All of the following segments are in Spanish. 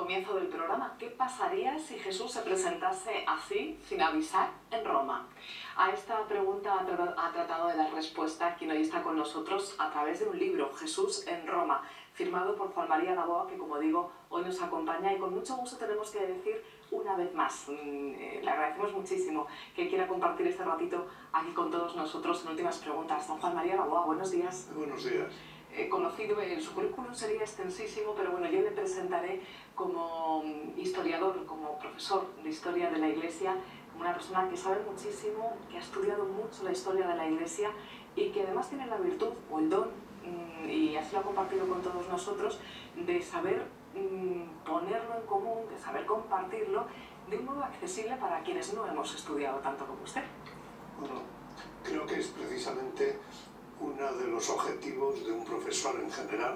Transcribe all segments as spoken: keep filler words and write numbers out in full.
comienzo del programa. ¿Qué pasaría si Jesús se presentase así, sin avisar, en Roma? A esta pregunta ha, tra ha tratado de dar respuesta quien hoy está con nosotros a través de un libro, Jesús en Roma, firmado por Juan María Laboa, que como digo, hoy nos acompaña y con mucho gusto tenemos que decir una vez más, le agradecemos muchísimo que quiera compartir este ratito aquí con todos nosotros en Últimas Preguntas. Don Juan María Laboa, buenos días. Buenos días. Eh, conocido, en su currículum sería extensísimo, pero bueno, yo le presentaré como historiador, como profesor de historia de la Iglesia, como una persona que sabe muchísimo, que ha estudiado mucho la historia de la Iglesia y que además tiene la virtud o el don, y así lo ha compartido con todos nosotros, de saber ponerlo en común, de saber compartirlo de un modo accesible para quienes no hemos estudiado tanto como usted. Bueno, creo que es precisamente uno de los objetivos de un profesor en general.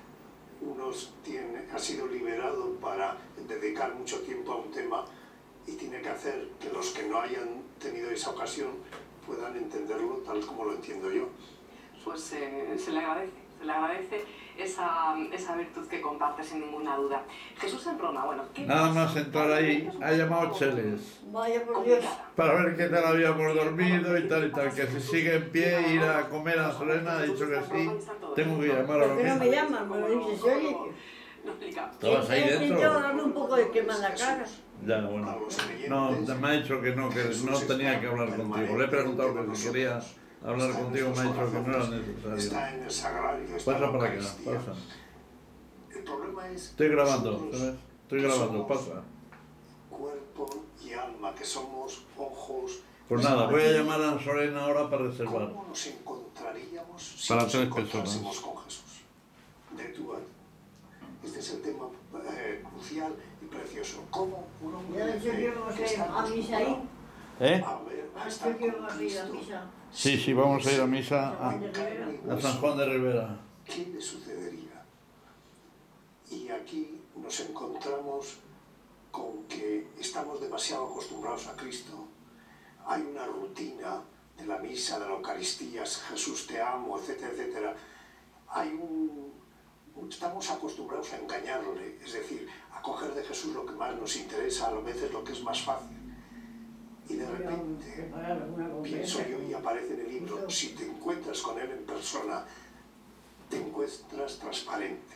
Uno tiene, ha sido liberado para dedicar mucho tiempo a un tema y tiene que hacer que los que no hayan tenido esa ocasión puedan entenderlo tal como lo entiendo yo. Pues eh, se le agradece, se le agradece esa, esa virtud que comparte sin ninguna duda. Jesús en Roma, bueno, ¿qué Nada pasa? más entrar ahí, ha llamado Cheles. Vaya por Dios. Para ver qué tal habíamos dormido y tal y tal, que si sigue en pie ir a comer a Serena, ha dicho que sí, tengo que llamar ahora ¿Por qué no me mismo. llaman? Me lo dices, oye. ¿Estabas ahí dentro? Yo dando un poco de quema en la cara. Ya, bueno, no, me ha dicho que no, que no tenía que hablar contigo. Le he preguntado que si quería hablar contigo, me ha dicho que no era necesario. Está en el sagrario, está Pasa en la para acá, Eucaristía. pasa. El problema es Estoy grabando, nosotros, ¿sabes? Estoy que grabando, somos pasa. cuerpo y alma, que somos ojos. Pues nada, voy a llamar a Sorena ahora para reservar. ¿Cómo nos encontraríamos si Para nos tres encontrásemos personas. con Jesús? De tú a tú. Este es el tema eh, crucial y precioso. ¿Cómo un hombre Ya de he dicho fe que vamos que a ir está a misa ahí. ¿Eh? a ver, a Ha estar dicho que con vamos a ir a Cristo, misa. Sí, sí, vamos a ir a misa a, San Juan de Rivera. a San Juan de Rivera. ¿Qué le sucedería? Y aquí nos encontramos con que estamos demasiado acostumbrados a Cristo. Hay una rutina de la misa, de la Eucaristía, Jesús te amo, etcétera, etcétera. Hay un... Estamos acostumbrados a engañarle, es decir, a coger de Jesús lo que más nos interesa, a veces lo que es más fácil. Y de repente, pienso yo, y aparece en el libro, si te encuentras con él en persona, te encuentras transparente.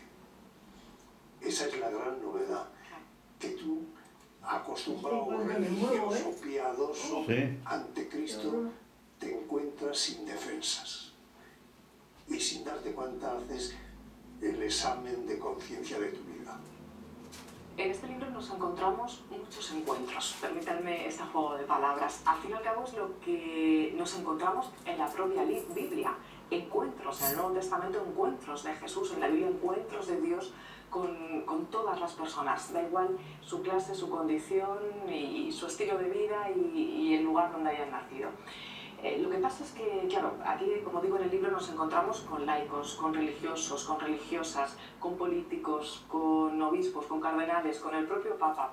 Esa es la gran novedad, que tú, acostumbrado, religioso, piadoso, Sí. ante Cristo, te encuentras sin defensas. Y sin darte cuenta haces el examen de conciencia de tu vida. En este libro nos encontramos muchos encuentros, permítanme este juego de palabras. Al fin y al cabo es lo que nos encontramos en la propia Biblia. Encuentros, en el Nuevo Testamento, encuentros de Jesús, en la Biblia encuentros de Dios con, con todas las personas. Da igual su clase, su condición y su estilo de vida y, y el lugar donde hayan nacido. Eh, lo que pasa es que, claro, aquí, como digo en el libro, nos encontramos con laicos, con religiosos, con religiosas, con políticos, con obispos, con cardenales, con el propio Papa.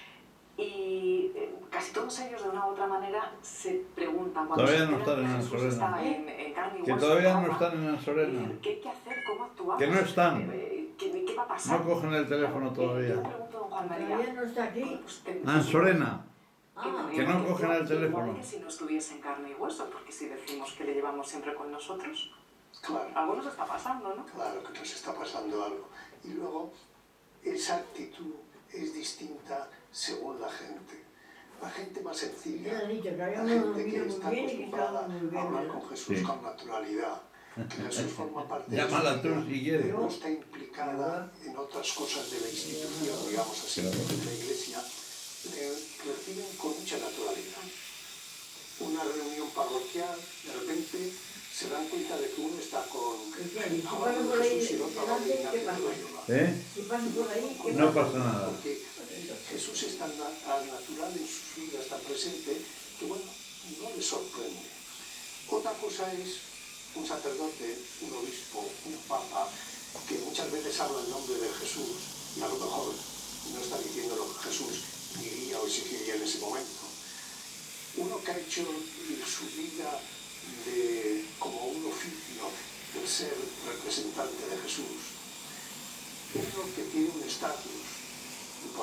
Y eh, casi todos ellos, de una u otra manera, se preguntan cuando Todavía se no están en Jesús Ansorena. está en, en carne y Que hueso todavía en no Roma, están en Ansorena. eh, ¿qué hay que hacer? ¿Cómo actuamos? Que no están. Eh, ¿qué, ¿Qué va a pasar? No cogen el teléfono Claro, eh, todavía. Yo pregunto, don Juan María, Todavía no está aquí. usted- Ansorena. Ah, Que no cogen el teléfono. Igual que si no estuviese en carne y hueso, porque si decimos que le llevamos siempre con nosotros, Claro. algo nos está pasando, ¿no? Claro que nos está pasando algo. Y luego, esa actitud es distinta según la gente. La gente más sencilla, Ya he dicho que la habíamos gente dormido que muy está bien y que acostumbrada estábamos muy a bien, hablar ¿verdad? con Jesús Sí. con naturalidad, que Jesús forma parte de Llámala su tú vida, si quieres. que no está implicada en otras cosas de la institución, digamos así, de la Iglesia, le reciben con mucha naturalidad. Una reunión parroquial, de repente se dan cuenta de que uno está con ¿Y qué? ¿Y si hablando pasan por de ahí Jesús y el otro hablando de delante, qué Ignacio de pasa? Loyola. ¿Eh? Si pasan por ahí, ¿qué No pasa? pasa nada. Porque Jesús es tan, na- tan natural en sus vidas, tan presente, que bueno, no les sorprende. Otra cosa es un sacerdote, un obispo, un papa, que muchas veces habla en nombre de Jesús y a lo mejor no está diciendo lo que Jesús diría o exigiría en ese momento. Uno que ha hecho su vida de, como un oficio de ser representante de Jesús, uno que tiene un estatus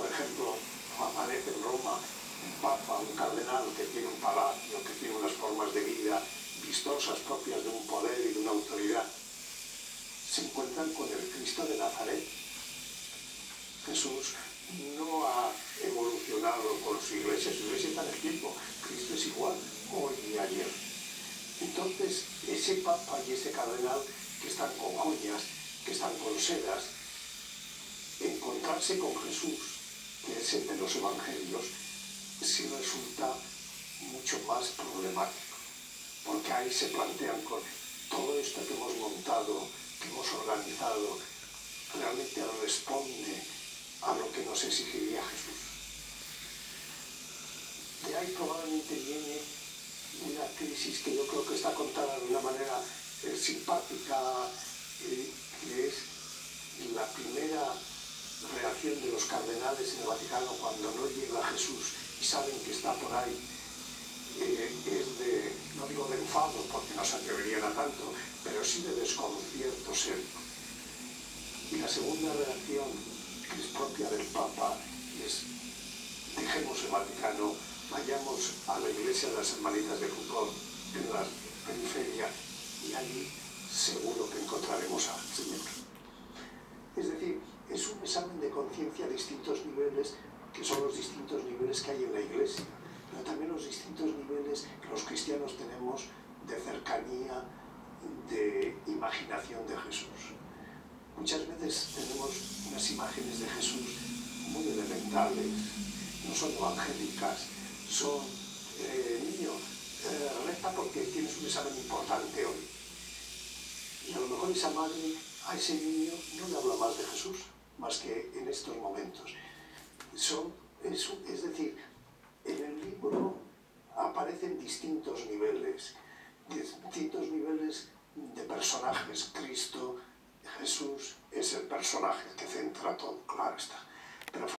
Jesús no ha evolucionado con su iglesia, su iglesia está en el tiempo, Cristo es igual hoy y ayer. Entonces, ese papa y ese cardenal que están con joyas, que están con sedas, encontrarse con Jesús, que es el de los evangelios, sí resulta mucho más problemático, porque ahí se plantean con todo esto que hemos montado, que hemos organizado, realmente responde a lo que nos exigiría Jesús. De ahí probablemente viene una crisis que yo creo que está contada de una manera eh, simpática, eh, que es la primera reacción de los cardenales en el Vaticano cuando no llega Jesús y saben que está por ahí. Eh, es de, no digo de enfado porque no se atreverían a tanto, pero sí de desconcierto serio. Y la segunda reacción, que es propia del Papa, es: dejemos el Vaticano, vayamos a la iglesia de las hermanitas de fútbol en la periferia y allí seguro que encontraremos al Señor. Es decir, es un examen de conciencia a distintos niveles, que son los distintos niveles que hay en la iglesia, pero también los distintos niveles que los cristianos tenemos de cercanía, de imaginación de Jesús. Muchas veces tenemos unas imágenes de Jesús muy elementales, no son evangélicas, son, eh, niño, eh, reza porque tienes un examen importante hoy. Y a lo mejor esa madre a ese niño no le habla más de Jesús, más que en estos momentos. Son, es, es decir, en el libro aparecen distintos niveles, distintos niveles de personajes. Cristo, Jesús es el personaje que centra todo, claro está. Pero